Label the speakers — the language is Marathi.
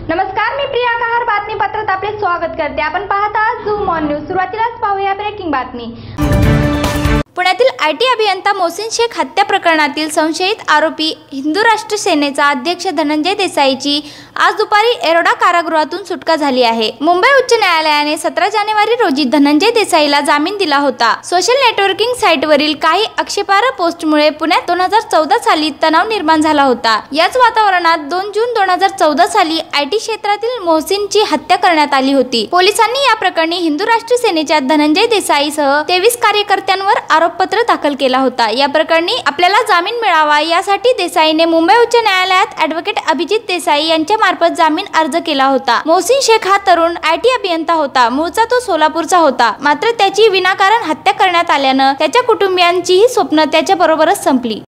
Speaker 1: नमस्कार, मी प्रिया कहार बातमीपत्रात आपले स्वागत करते। आपण पाहत आहात झूम ऑन न्यूज। सुरुवातीलाच पाहूया ब्रेकिंग बातमी। पुण्यातील आयटी अभियंता मोहसिन शेख हत्या प्रकरणातील संशयित आरोपी हिंदू राष्ट्र सेनेचा अध्यक्ष धनंजय देसाईची आज दुपारी एरोडा कारागृहातून सुटका झाली आहे। मुंबई उच्च न्यायालयाने 17 जानेवारी रोजी धनंजय देसाईला जामीन दिला होता। सोशल नेटवर्किंग साइटवरील काही आक्षेपार्ह पोस्टमुळे पुण्यात 2014 साली तणाव निर्माण झाला होता। याच वातावरणात 2 जून 2014 साली आयटी क्षेत्रातील मोहसिनची हत्या करण्यात आली होती। पोलिसांनी या प्रकरणी हिंदू राष्ट्र सेनेच्या धनंजय देसाईसह 23 कार्यकर्त्यांवर आरोपपत्र दाखल केला होता। या प्रकरणी आपल्याला जामीन मिळावा यासाठी देसाईने मुंबई उच्च न्यायालयात ॲडव्होकेट अभिजित देसाई यांच्या मार्फत जामीन अर्ज केला होता। मोहसिन शेख हा तरुण आयटी अभियंता होता। मूळचा तो सोलापूरचा होता, मात्र त्याची विनाकारण हत्या करण्यात आल्यानं त्याच्या कुटुंबियांचीही स्वप्न त्याच्या बरोबरच संपली।